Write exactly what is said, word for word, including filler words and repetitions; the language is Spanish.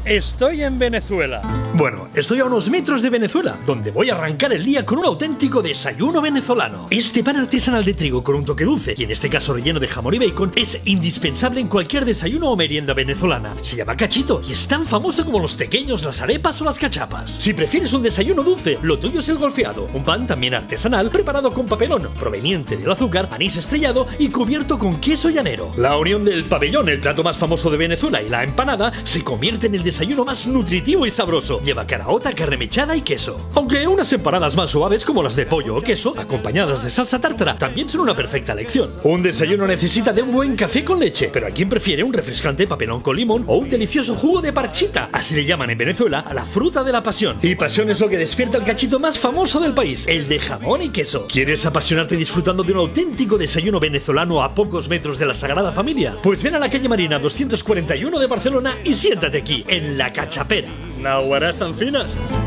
Estoy en Venezuela. Bueno, estoy a unos metros de Venezuela, donde voy a arrancar el día con un auténtico desayuno venezolano. Este pan artesanal de trigo con un toque dulce, y en este caso relleno de jamón y bacon, es indispensable en cualquier desayuno o merienda venezolana. Se llama cachito y es tan famoso como los tequeños, las arepas o las cachapas. Si prefieres un desayuno dulce, lo tuyo es el golfeado, un pan también artesanal preparado con papelón, proveniente del azúcar, anís estrellado y cubierto con queso llanero. La unión del pabellón, el plato más famoso de Venezuela, y la empanada se convierte en el desayuno más nutritivo y sabroso. Lleva caraota, carne mechada y queso. Aunque unas empanadas más suaves como las de pollo o queso, acompañadas de salsa tártara, también son una perfecta elección. Un desayuno necesita de un buen café con leche, pero hay quien prefiere un refrescante papelón con limón o un delicioso jugo de parchita. Así le llaman en Venezuela a la fruta de la pasión. Y pasión es lo que despierta el cachito más famoso del país, el de jamón y queso. ¿Quieres apasionarte disfrutando de un auténtico desayuno venezolano a pocos metros de la Sagrada Familia? Pues ven a la calle Marina doscientos cuarenta y uno de Barcelona y siéntate aquí, en La Cachapera. Naguará tan finas.